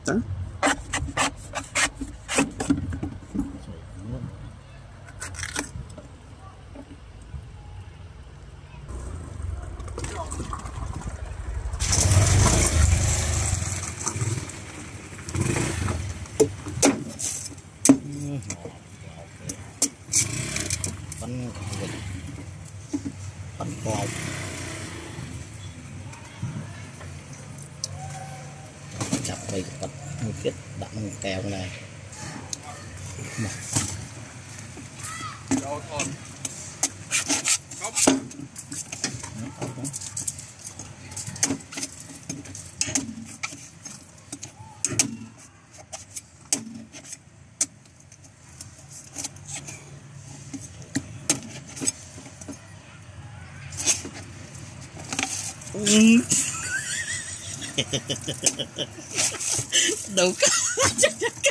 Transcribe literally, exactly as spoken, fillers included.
Đó. Bánh vịt, bánh bò, chặt bầy bật một cái đặt một kèo này. Đâu có